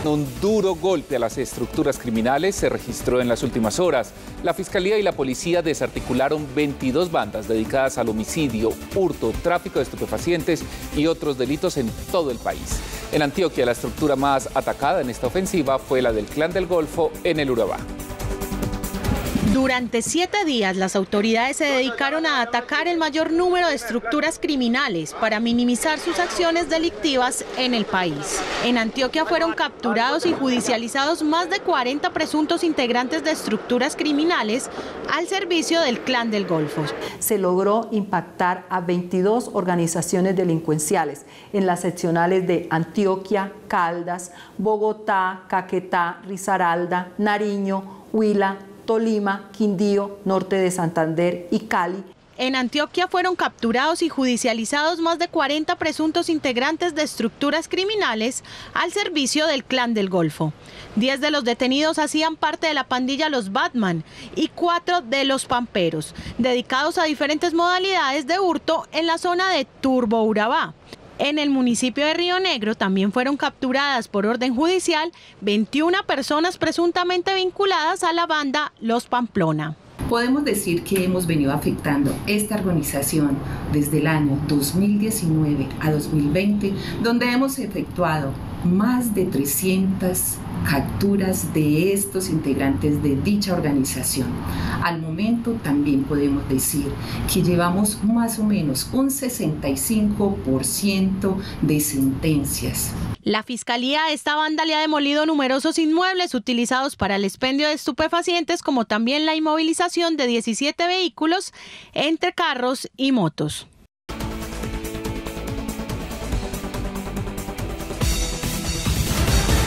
Un duro golpe a las estructuras criminales se registró en las últimas horas. La Fiscalía y la Policía desarticularon 22 bandas dedicadas al homicidio, hurto, tráfico de estupefacientes y otros delitos en todo el país. En Antioquia, la estructura más atacada en esta ofensiva fue la del Clan del Golfo en el Urabá. Durante 7 días, las autoridades se dedicaron a atacar el mayor número de estructuras criminales para minimizar sus acciones delictivas en el país. En Antioquia fueron capturados y judicializados más de 40 presuntos integrantes de estructuras criminales al servicio del Clan del Golfo. Se logró impactar a 22 organizaciones delincuenciales en las seccionales de Antioquia, Caldas, Bogotá, Caquetá, Risaralda, Nariño, Huila, Tolima, Quindío, norte de Santander y Cali. En Antioquia fueron capturados y judicializados más de 40 presuntos integrantes de estructuras criminales al servicio del Clan del Golfo. 10 de los detenidos hacían parte de la pandilla Los Batman y 4 de los Pamperos, dedicados a diferentes modalidades de hurto en la zona de Turbo Urabá. En el municipio de Río Negro también fueron capturadas por orden judicial 21 personas presuntamente vinculadas a la banda Los Pamplona. Podemos decir que hemos venido afectando esta organización desde el año 2019 a 2020, donde hemos efectuado más de 300 capturas de estos integrantes de dicha organización. Al momento también podemos decir que llevamos más o menos un 65% de sentencias. La Fiscalía a esta banda le ha demolido numerosos inmuebles utilizados para el expendio de estupefacientes, como también la inmovilización de 17 vehículos entre carros y motos.